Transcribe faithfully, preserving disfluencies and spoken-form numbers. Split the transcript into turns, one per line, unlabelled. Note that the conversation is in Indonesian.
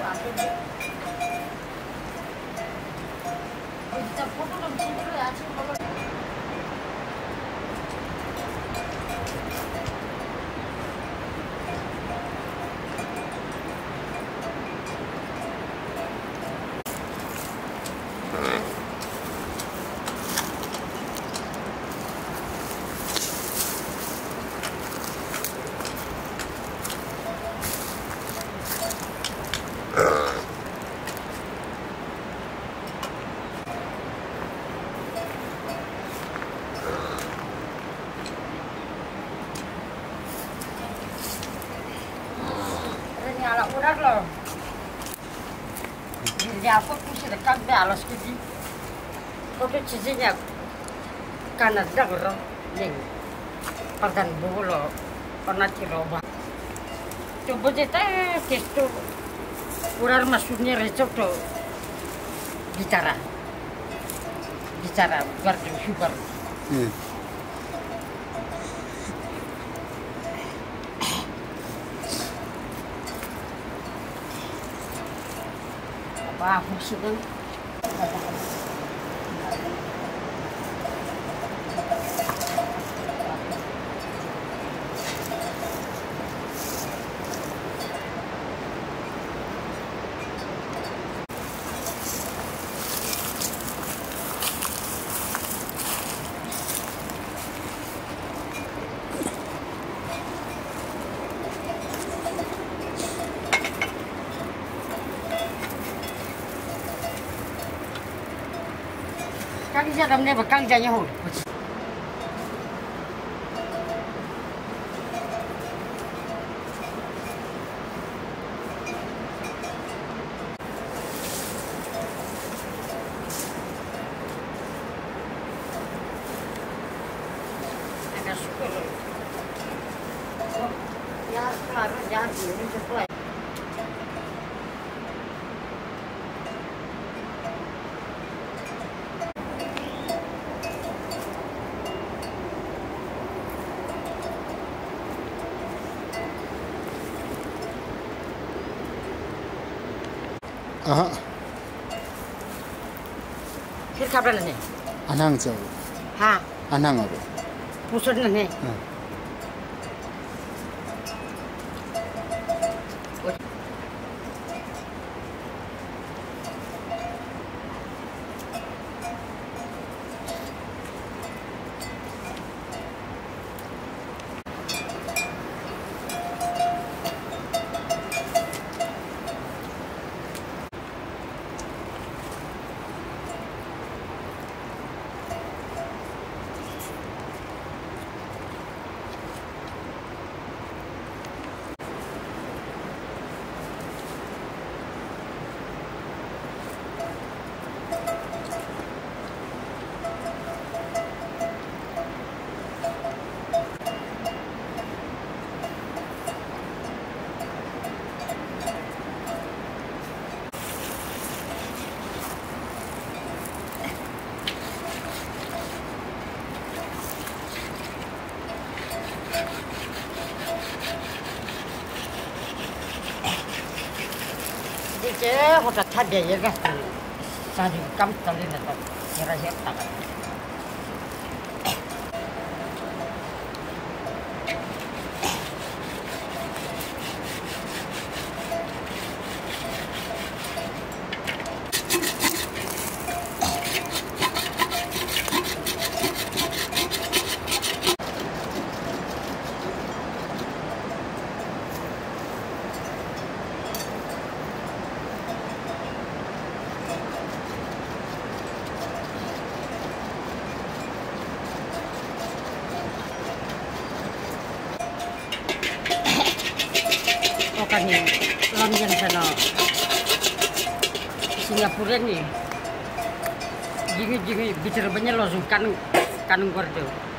Anak urat loh. Jadi aku pusing dekat be alas kedi. Kode cincinya Kanada bro. Ning. Padan bolo. Pernah coba. Coba kita testo. Urar masuknya recok tuh. Bicara. Bicara berarti super. Hmm. Wah, fungsi kan. Kang jaram ne bakang janya hol. Agak syukur. Ya, kalau jangan ini sesuai.
Aha.
Kir kapan nih?
Anang jauh.
Ha.
Anang apa?
Pusat nih.
Hmm.
Jadi hoda tadi ya kan, tadi kamu tadi nanti kira-kira tak. Makanya lamjan sana Singapura nih, jadi jadi bicara banyak langsung kan kan gordo.